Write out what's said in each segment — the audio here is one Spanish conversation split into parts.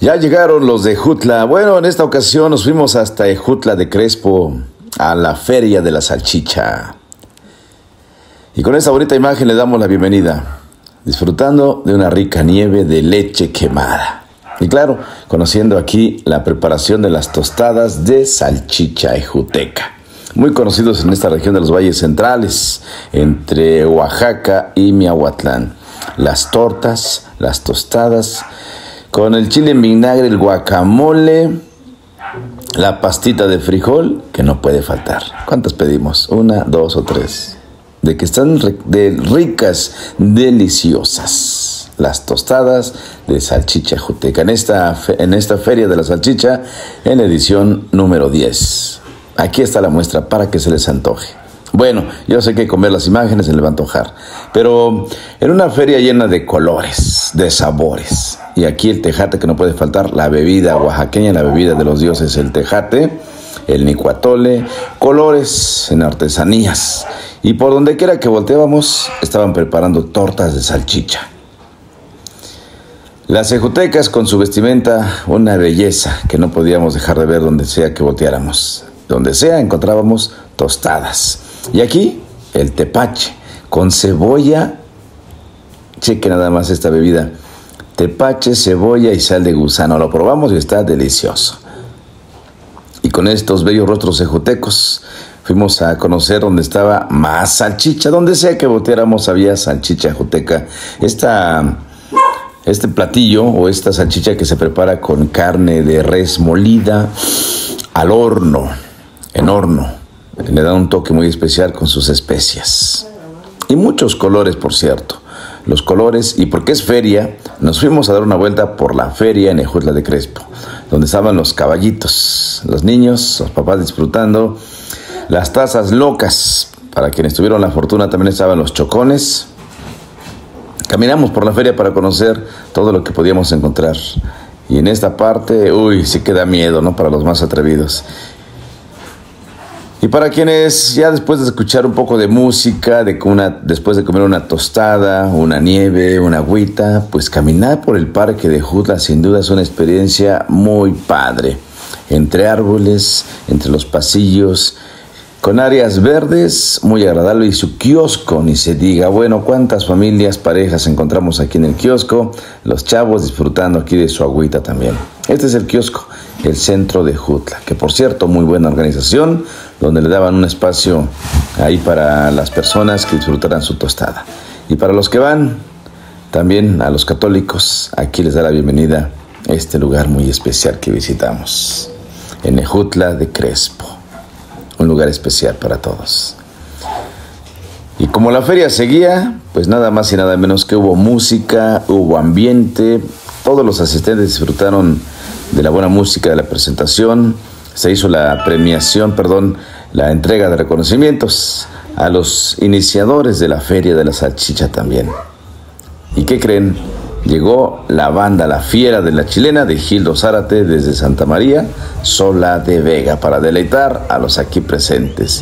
Ya llegaron los de Ejutla. Bueno, en esta ocasión nos fuimos hasta Ejutla de Crespo, a la Feria de la Salchicha. Y con esta bonita imagen le damos la bienvenida, disfrutando de una rica nieve de leche quemada. Y claro, conociendo aquí la preparación de las tostadas de salchicha ejuteca, muy conocidos en esta región de los valles centrales, entre Oaxaca y Miahuatlán. Las tortas, las tostadas, con el chile en vinagre, el guacamole, la pastita de frijol, que no puede faltar. ¿Cuántas pedimos? ¿Una, dos o tres? De que están ricas, deliciosas. Las tostadas de salchicha ejuteca. En esta Feria de la Salchicha, en la edición número 10. Aquí está la muestra para que se les antoje. Bueno, yo sé que comer las imágenes se les va a antojar, pero en una feria llena de colores, de sabores. Y aquí el tejate que no puede faltar, la bebida oaxaqueña, la bebida de los dioses, el tejate, el nicuatole, colores en artesanías. Y por donde quiera que volteábamos, estaban preparando tortas de salchicha. Las ejutecas con su vestimenta, una belleza que no podíamos dejar de ver donde sea que volteáramos. Donde sea encontrábamos tostadas. Y aquí el tepache con cebolla. Cheque nada más esta bebida. Tepache, cebolla y sal de gusano. Lo probamos y está delicioso. Y con estos bellos rostros ejutecos fuimos a conocer donde estaba más salchicha. Donde sea que volteáramos había salchicha ejuteca. Este platillo o esta salchicha que se prepara con carne de res molida al horno, en horno. Le da un toque muy especial con sus especias. Y muchos colores, por cierto. Los colores, y porque es feria, nos fuimos a dar una vuelta por la feria en Ejutla de Crespo, donde estaban los caballitos, los niños, los papás disfrutando, las tazas locas. Para quienes tuvieron la fortuna también estaban los chocones. Caminamos por la feria para conocer todo lo que podíamos encontrar. Y en esta parte, sí que da miedo, ¿no? Para los más atrevidos. Y para quienes ya después de escuchar un poco de música, después de comer una tostada, una nieve, una agüita, pues caminar por el parque de Ejutla sin duda es una experiencia muy padre. Entre árboles, entre los pasillos, con áreas verdes, muy agradable, y su kiosco, ni se diga. Bueno, cuántas familias, parejas encontramos aquí en el kiosco, los chavos disfrutando aquí de su agüita también. Este es el kiosco, el centro de Ejutla, que por cierto, muy buena organización, donde le daban un espacio ahí para las personas que disfrutaran su tostada. Y para los que van, también a los católicos, aquí les da la bienvenida a este lugar muy especial que visitamos, en Ejutla de Crespo. Un lugar especial para todos. Y como la feria seguía, pues nada más y nada menos que hubo música, hubo ambiente. Todos los asistentes disfrutaron de la buena música de la presentación. Se hizo la entrega de reconocimientos a los iniciadores de la Feria de la Salchicha también. ¿Y qué creen? Llegó la banda La Fiera de la Chilena de Gildo Zárate desde Santa María, Sola de Vega, para deleitar a los aquí presentes.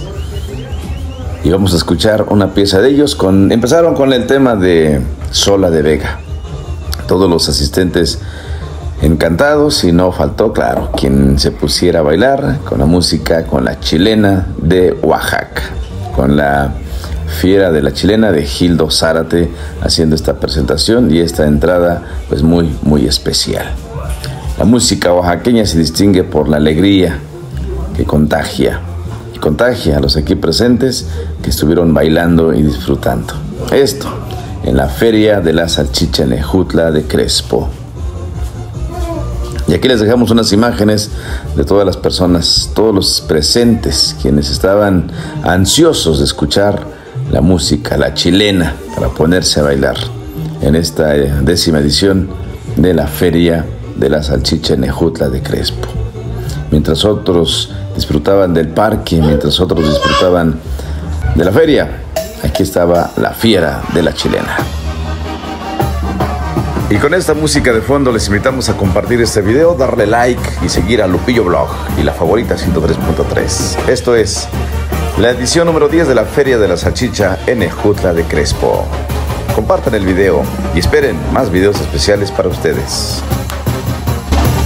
Y vamos a escuchar una pieza de ellos. Empezaron con el tema de Sola de Vega. Todos los asistentes encantados, y no faltó, claro, quien se pusiera a bailar con la música, con la chilena de Oaxaca, con la Fiera de la Chilena de Gildo Zárate, haciendo esta presentación y esta entrada pues muy, muy especial. La música oaxaqueña se distingue por la alegría que contagia a los aquí presentes que estuvieron bailando y disfrutando. Esto en la Feria de la Salchicha en Ejutla de Crespo. Y aquí les dejamos unas imágenes de todas las personas, todos los presentes, quienes estaban ansiosos de escuchar la música, la chilena, para ponerse a bailar en esta 10ª edición de la Feria de la Salchicha en Ejutla de Crespo. Mientras otros disfrutaban del parque, mientras otros disfrutaban de la feria, aquí estaba la Fiera de la Chilena. Y con esta música de fondo les invitamos a compartir este video, darle like y seguir a Lupillo Blog y La Favorita 103.3. Esto es la edición número 10 de la Feria de la Salchicha en Ejutla de Crespo. Compartan el video y esperen más videos especiales para ustedes.